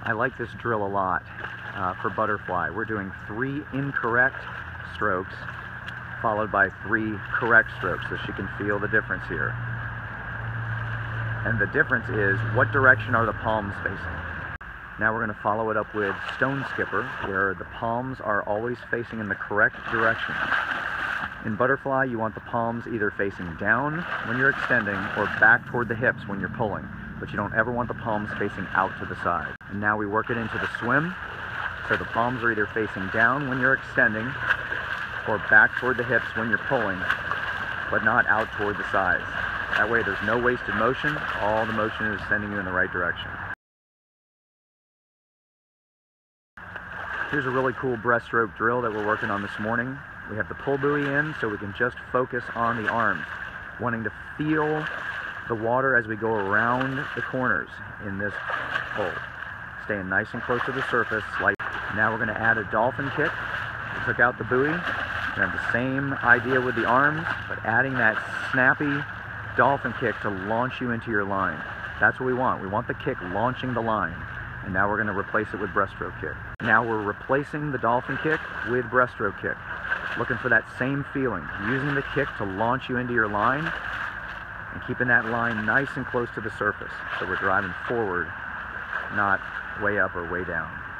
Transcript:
I like this drill a lot for butterfly. We're doing 3 incorrect strokes followed by 3 correct strokes, so she can feel the difference here. And the difference is, what direction are the palms facing? Now we're going to follow it up with stone skipper, where the palms are always facing in the correct direction. In butterfly, you want the palms either facing down when you're extending or back toward the hips when you're pulling, but you don't ever want the palms facing out to the side. And now we work it into the swim, so the palms are either facing down when you're extending or back toward the hips when you're pulling, but not out toward the sides. That way there's no wasted motion. All the motion is sending you in the right direction. Here's a really cool breaststroke drill that we're working on this morning. We have the pull buoy in, so we can just focus on the arms, wanting to feel the water as we go around the corners in this pull. Staying nice and close to the surface. Now we're going to add a dolphin kick. We took out the buoy. We're going to have the same idea with the arms, but adding that snappy dolphin kick to launch you into your line. That's what we want. We want the kick launching the line. And now we're going to replace it with breaststroke kick. Now we're replacing the dolphin kick with breaststroke kick. Looking for that same feeling, using the kick to launch you into your line and keeping that line nice and close to the surface. So we're driving forward, not way up or way down.